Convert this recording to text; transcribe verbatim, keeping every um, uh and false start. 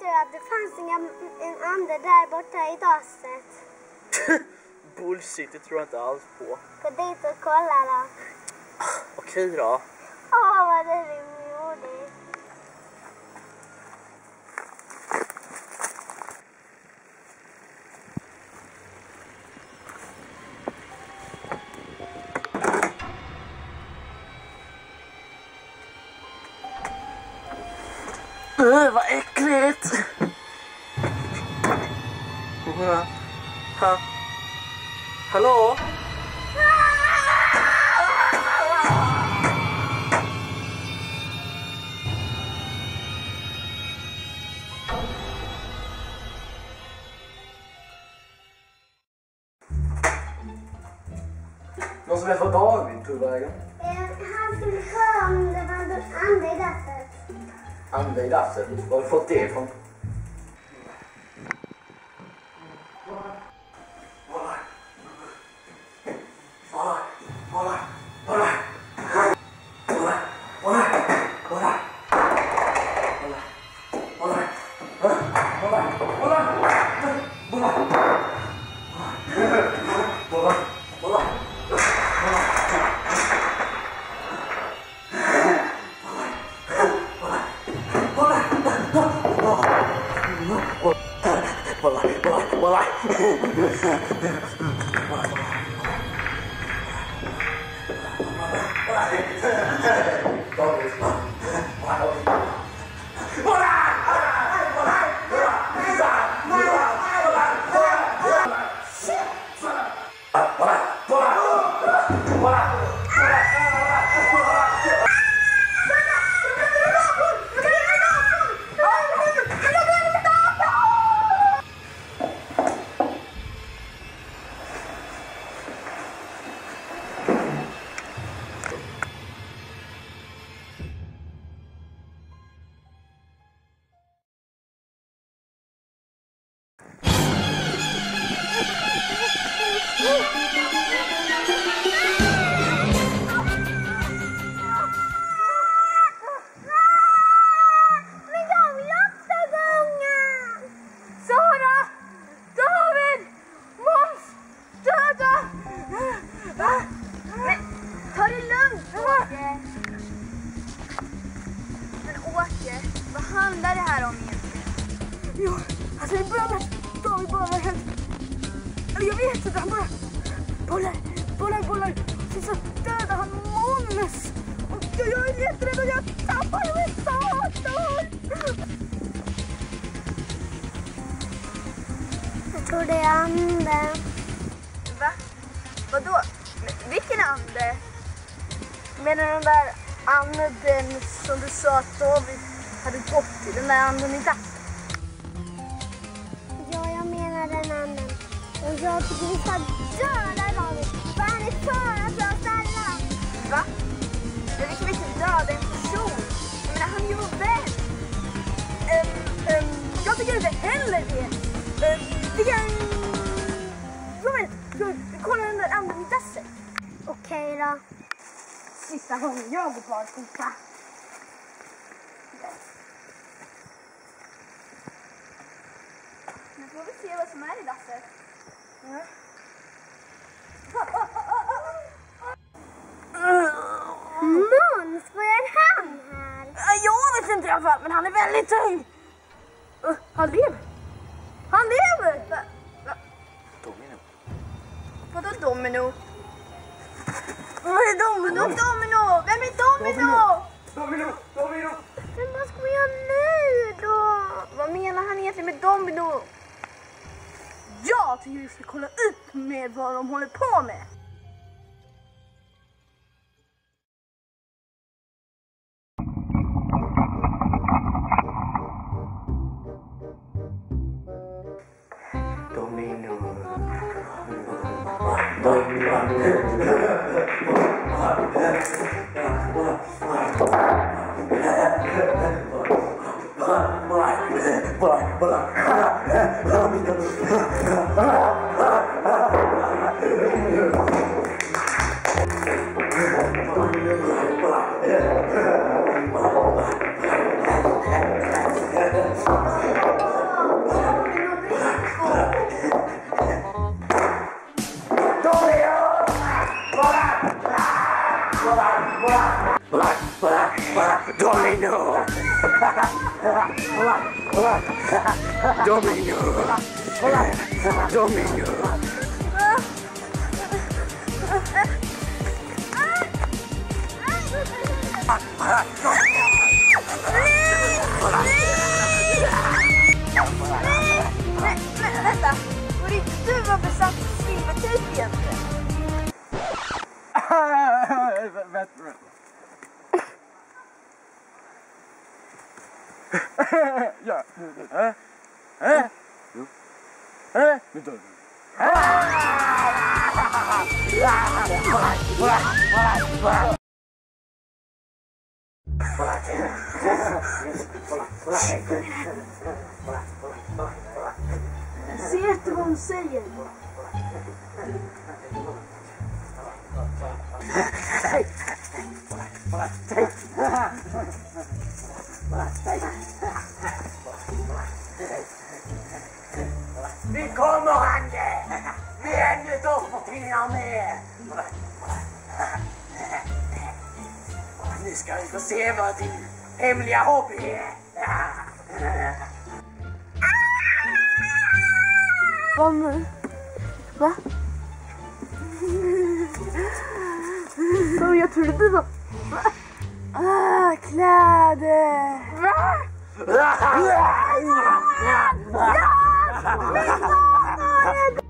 du att det fanns inga, en ande där borta i dasset? Bullshit, det tror jag inte alls på. Gå dit och kolla då. Okej då. Åh, vad det är modigt. Öh, vad äckligt! Ha. Hallå? Någon som vet vad David tog vägen? Han skulle kolla om det var någon ande i dasset. Ande i dasset? Var har du fått det ifrån? Bollar! Bollar! Bollar! Bollar! Bollar! Bollar! Bollar! Bollar! Bollar! Bollar! Bollar! Bollar! Bollar! Bollar! Vad handlar det här om egentligen? Jo, alltså det börjar med David bara var helt... Eller jag vet inte, han bara... Bollar, bollar, bollar. Sen så dödade han Måns. Och jag är jätterädd och jag tappar mig satan. Jag tror det är ande. Va? Vadå? Vilken ande? Menar den där anden som du sa att David hade gått till, den där anden i dassen? Ja, jag menar den anden. Och jag tycker vi ska döda David. För han är fara för oss alla. Va? Men vi kan inte döda en person. Jag menar, han är ju vän. Um, um, jag tycker inte heller det. Um, vi kan... Jag vet, jag kollar den där anden i dassen. Okej då. Sista gången jag går kvar och titta. Nu får vi se vad som är i dasset. Mm. Måns, vad är han här? Jag vet inte i alla fall, men han är väldigt tung. Uh, han lever. Han lever! Va? Va? Domino. Vadå domino? Vad är domino? Vadå domino? Vem är domino? Domino! Domino! Men vad ska vi göra nu då? Vad menar han egentligen med domino? Jag tycker vi ska kolla upp med vad de håller på med. Domino! Domino! Bollar! Domino! Domino! Domino! Nej, men vänta. Var det inte du var besatt av silvertejp egentligen? Ja. Hä? Hä? Hä? Ser inte vad hon säger. Vi kommer, Ange! Vi är ännu ett offer till din armé! Nu ska vi få se vad din hemliga hobby är! Vad nu? Va? Så jag trodde du var... Ah, kläder! Va? Ja! Ja!